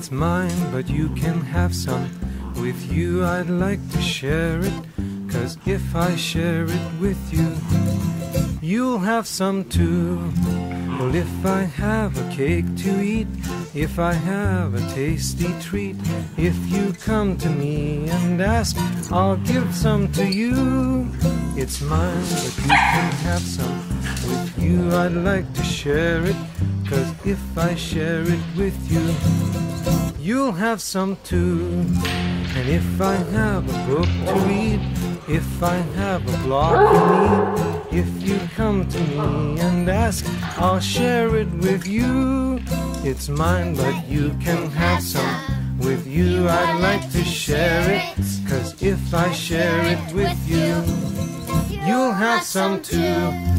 It's mine, but you can have some. With you I'd like to share it, 'cause if I share it with you, you'll have some too. Well, if I have a cake to eat, if I have a tasty treat, if you come to me and ask, I'll give some to you. It's mine, but you can have some. With you I'd like to share it, 'cause if I share it with you, you'll have some too. And if I have a book to read, if I have a blog to read, if you come to me and ask, I'll share it with you. It's mine, but you can have some. With you I'd like to share it, 'cause if I share it with you, you'll have some too.